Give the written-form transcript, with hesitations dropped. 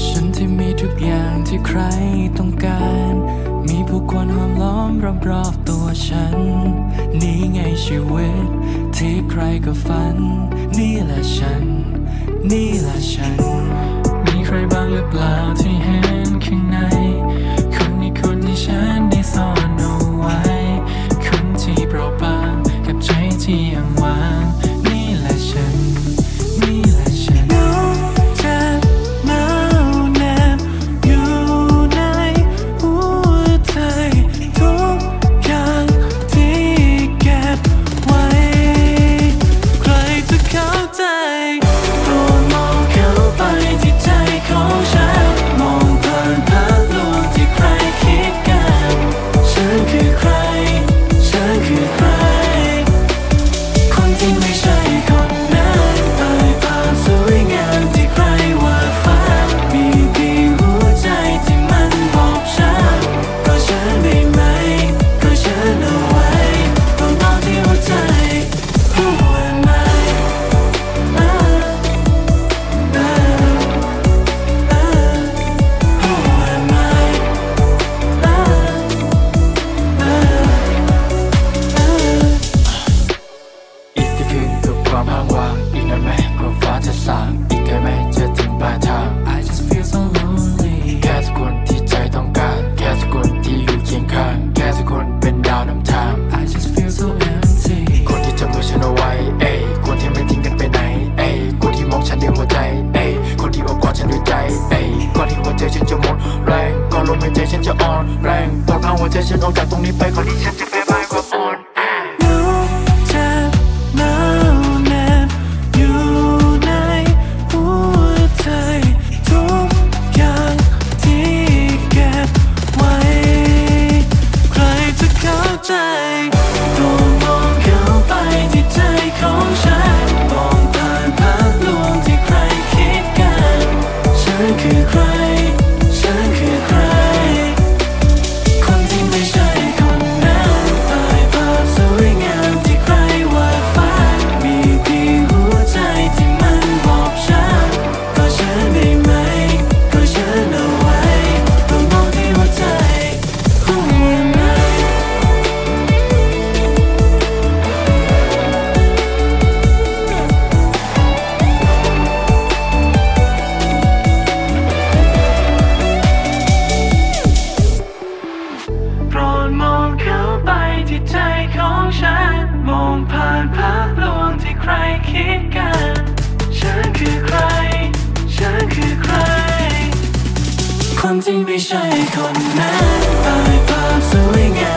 ฉันที่มีทุกอย่างที่ใครต้องการมีผู้คนห้อมล้อมรอบๆตัวฉันนี่ไงชีวิตที่ใครก็ฝันนี่แหละฉันนี่แหละฉันมีใครบ้างหรือเปล่าที่เห็นข้างในคนนี้คนที่ฉันได้ซ่อนเอาไว้คนที่เปราะบางกับใจที่ยังว่างนี่แหละฉันนี่แหละฉันเจ็บหนาวแนบอยู่ในหัวใจทุกอย่างที่เก็บไว้ใครจะเข้าใจตัวมองเข้าไปที่ใจของฉันมองผ่านภาพลวงที่ใครคิดกันฉันคือใครฉันคือใครคนที่ไม่ใช่คนนั้นตายภาพสวยงามที่ใครวาดฝันมีเพียงหัวใจที่มันบอกฉันก็ฉันได้ไหมก็ฉันเอาไว้ต้องมองที่หัวใจ Who am Iอีกที่คืนกับความห้างว่างอีกนานไหมกว่าฟ้าจะสางอีกไกลไหมจะถึงปลายทาง I just feel so lonely แค่สักคนที่ใจต้องการแค่สักคนที่อยู่เคียงข้างแค่สักคนเป็นดาวนำทาง I just feel so empty คนที่จับมือฉันเอาไว้คนที่ไม่ทิ้งกันไปไหนคนที่มองฉันด้วยหัวใจคนที่อบกอดฉันด้วยใจก่อนที่หัวใจฉันจะหมดแรงก่อนลมหายใจฉันจะอ่อนแรงปลดพังหัวใจฉันออกจากตรงนี้ไปก่อนที่ฉันจะแพ้พ่ายความอ่อนเจ็บหนาวแนบอยู่ในหัวใจทุกอย่างที่เก็บไว้ใครจะเข้าใจตัวมองเข้าไปที่ใจของฉันมองผ่านภาพลวงที่ใครคิดกันฉันคือใครฉันคือใครคนที่ไม่ใช่คนนั้นตายภาพสวยงามที่ใครวาดฝันมีเพียงหัวใจที่มันบอกฉันก็ฉันได้ไหมก็ฉันเอาไว้ต้องมองที่หัวใจ Who am Iโปรดมองเข้าไปที่ใจของฉันมองผ่านภาพลวงที่ใครคิดกันฉันคือใครฉันคือใครคนที่ไม่ใช่คนนั้นตายภาพสวยงา